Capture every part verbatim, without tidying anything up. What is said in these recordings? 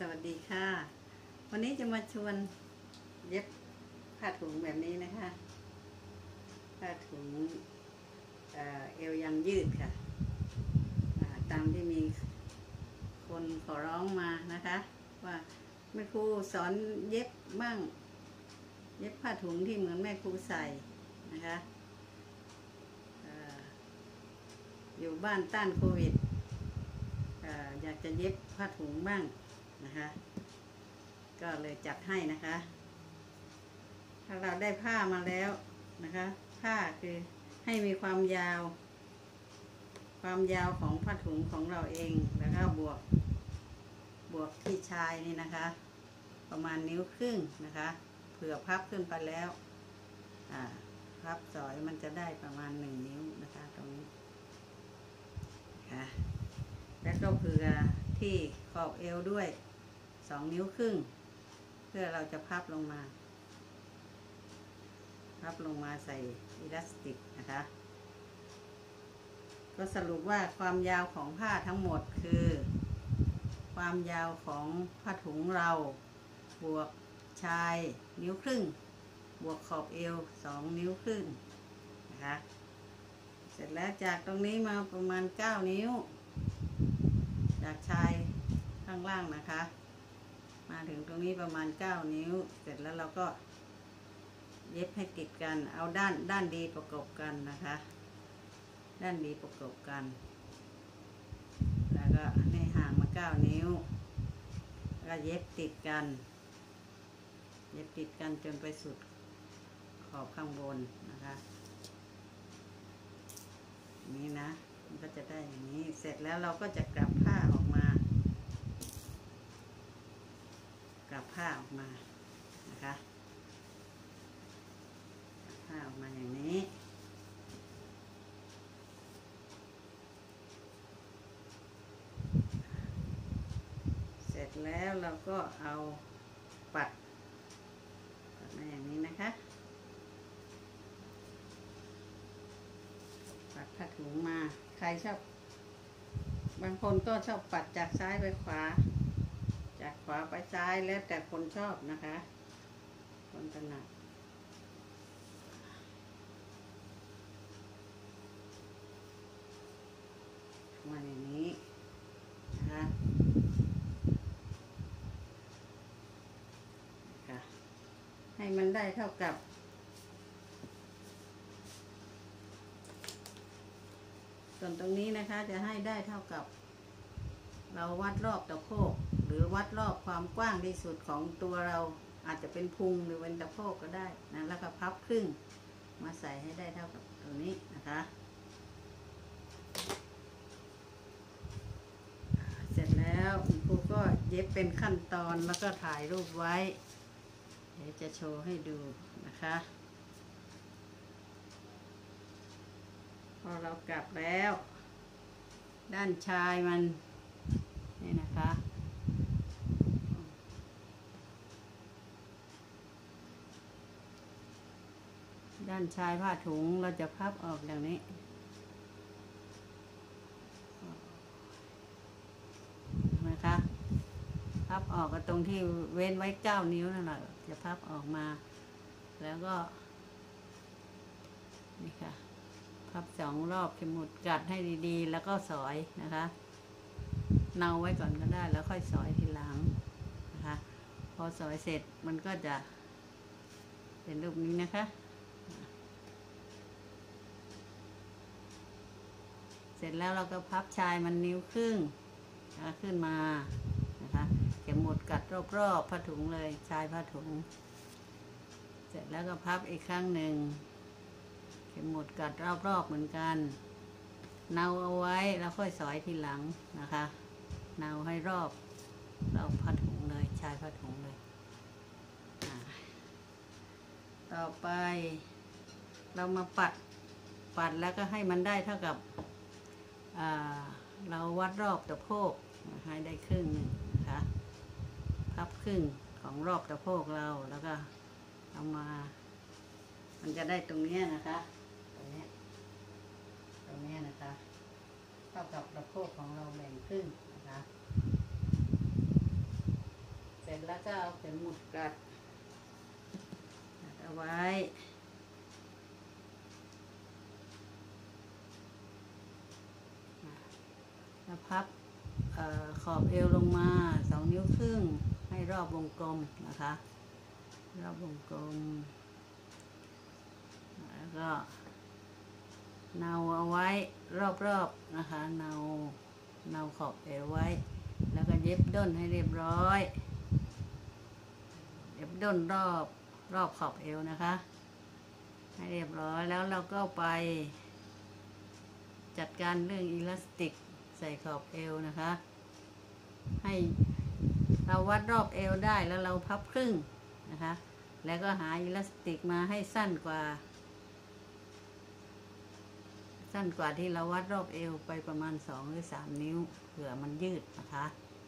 วัสดีค่ะวันนี้จะมาชวนเย็บผ้าถุงแบบนี้นะคะผ้าถุงเออเอวยังยืดค่ะตามที่มีคนขอร้องมานะคะว่าแม่ครูสอนเย็บบ้างเย็บผ้าถุงที่เหมือนแม่ครูใส่นะคะอยู่บ้านต้านโควิดอยากจะเย็บผ้าถุงบ้างนะคะก็เลยจัดให้นะคะถ้าเราได้ผ้ามาแล้วนะคะผ้าคือให้มีความยาวความยาวของผ้าถุงของเราเองแล้วก็บวกบวกที่ชายนี่นะคะประมาณนิ้วครึ่งนะคะเผื่อพับขึ้นไปแล้วอ่าพับสอยมันจะได้ประมาณหนึ่งนิ้วนะคะตรงนี้ค่ะแล้วก็เผื่อที่ขอบเอวด้วยสองนิ้วครึ่งเพื่อเราจะพับลงมาพับลงมาใส่อิลาสติกนะคะก็สรุปว่าความยาวของผ้าทั้งหมดคือความยาวของผ้าถุงเราบวกชายนิ้วครึ่งบวกขอบเอวสองนิ้วครึ่งนะคะเสร็จแล้วจากตรงนี้มาประมาณเก้านิ้วจากชายข้างล่างนะคะมาถึงตรงนี้ประมาณเก้านิ้วเสร็จแล้วเราก็เย็บให้ติดกันเอาด้านด้านดีประกบกันนะคะด้านดีประกบกันแล้วก็ให้ห่างมาเก้านิ้วแล้วก็เย็บติดกันเย็บติดกันจนไปสุดขอบข้างบนนะคะนี้นะมันก็จะได้อย่างนี้เสร็จแล้วเราก็จะกลับผ้าออกมากลับผ้าออกมานะคะผ้าออกมาอย่างนี้เสร็จแล้วเราก็เอาปัดปัดมาอย่างนี้นะคะปัดผ้าถุงมาใครชอบบางคนก็ชอบปัดจากซ้ายไปขวาจากขวาไปซ้ายแล้วแต่คนชอบนะคะคนถนัดมาอย่างนี้นะคะค่ะให้มันได้เท่ากับส่วนตรงนี้นะคะจะให้ได้เท่ากับเราวัดรอบตะโพกหรือวัดรอบความกว้างที่สุดของตัวเราอาจจะเป็นพุงหรือเป็นตะโพกก็ได้นะแล้วก็พับครึ่งมาใส่ให้ได้เท่ากับตรงนี้นะคะเสร็จแล้วคุณครูก็เย็บเป็นขั้นตอนแล้วก็ถ่ายรูปไว้เดี๋ยวจะโชว์ให้ดูนะคะพอเรากลับแล้วด้านชายมันนี่นะคะด้านชายผ้าถุงเราจะพับออกอย่างนี้นะคะพับออกก็ตรงที่เว้นไว้เก้านิ้วนั่นแหละจะพับออกมาแล้วก็นี่ค่ะพับสองรอบขมุดกัดให้ดีๆแล้วก็สอยนะคะเนาไว้ก่อนก็ได้แล้วค่อยสอยทีหลังนะคะพอสอยเสร็จมันก็จะเป็นรูปนี้นะคะเสร็จแล้วเราก็พับชายมันนิ้วครึ่งขึ้นมานะคะเข็มหมุดกัดรอบๆผ้าถุงเลยชายผ้าถุงเสร็จแล้วก็พับอีกครั้งหนึ่งเข็มหมุดกัดรอบๆเหมือนกันเนาเอาไว้แล้วค่อยสอยทีหลังนะคะเนาให้รอบรอบผ้าถุงเลยชายผ้าถุงเลยต่อไปเรามาปัดปัดแล้วก็ให้มันได้เท่ากับเราวัดรอบตะโพกให้ได้ครึ่งหนึ่งนะคะพับครึ่งของรอบตะโพกเราแล้วก็เอามามันจะได้ตรงนี้นะคะตรงนี้ตรงนี้นะคะเท่ากับตะโพกของเราแบ่งครึ่งนะคะร็จแล้วก็เอาเข็มหมุดกัดกัดเอาไว้แล้วพับออขอบเอวลงมาสองนิ้วครึ่งให้รอบวงกลมนะคะรอบวงกลมแล้วก็เนาเอาไว้รอบๆนะคะเนาเนาขอบเอวไว้แล้วก็เย็บด้นให้เรียบร้อยเย็บด้นรอบรอบขอบเอวนะคะให้เรียบร้อยแล้วเราก็ไปจัดการเรื่องอิลาสติกใส่ขอบเอวนะคะให้เราวัดรอบเอวได้แล้วเราพับครึ่งนะคะแล้วก็หาอิลาสติกมาให้สั้นกว่าสั้นกว่าที่เราวัดรอบเอวไปประมาณสองหรือสามนิ้วเผื่อมันยืดนะคะ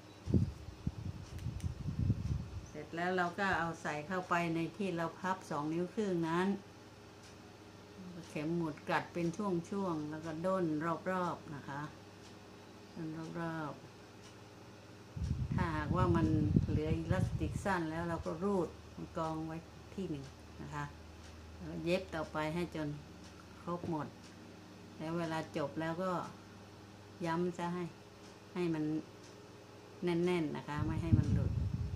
เสร็จแล้วเราก็เอาใส่เข้าไปในที่เราพับสองนิ้วครึ่งนั้นเข็มหมุดกัดเป็นช่วงๆแล้วก็ด้นรอบๆนะคะด้นรอบๆถ้าหากว่ามันเหลืออิลาสติกสั้นแล้วเราก็รูดกองไว้ที่หนึ่งนะคะแล้วเย็บต่อไปให้จนครบหมดแล้วเวลาจบแล้วก็ย้ำจะให้ให้มันแน่นๆนะคะไม่ให้มันหลุด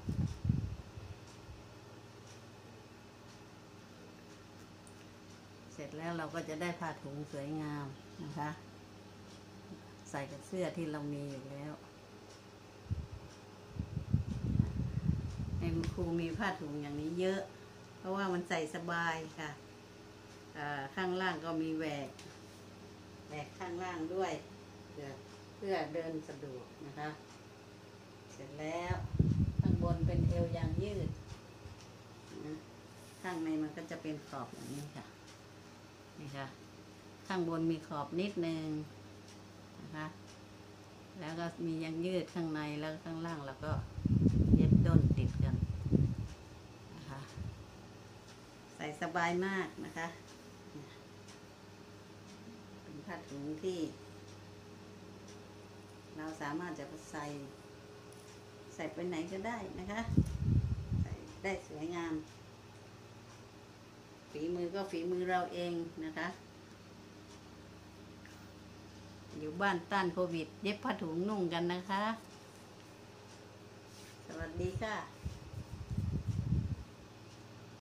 เสร็จแล้วเราก็จะได้ผ้าถุงสวยงามนะคะใส่กับเสื้อที่เรามีอยู่แล้วให้คุณครูมีผ้าถุงอย่างนี้เยอะเพราะว่ามันใส่สบายค่ะข้างล่างก็มีแหวกแหวกข้างล่างด้วยเพื่อเพื่อเดินสะดวกนะคะเสร็จแล้วข้างบนเป็นเอวยางยืดนะข้างในมันก็จะเป็นขอบอย่างนี้ค่ะนี่ค่ะข้างบนมีขอบนิดนึงนะคะแล้วก็มียางยืดข้างในแล้วข้างล่างแล้วก็เย็บด้นติดกันนะคะใส่สบายมากนะคะเป็นผ้าถุงที่เราสามารถจะใส่ใส่ไปไหนก็ได้นะคะใส่ได้สวยงามฝีมือก็ฝีมือเราเองนะคะอยู่บ้านต้านโควิดเย็บผ้าถุงนุ่งกันนะคะสวัสดีค่ะ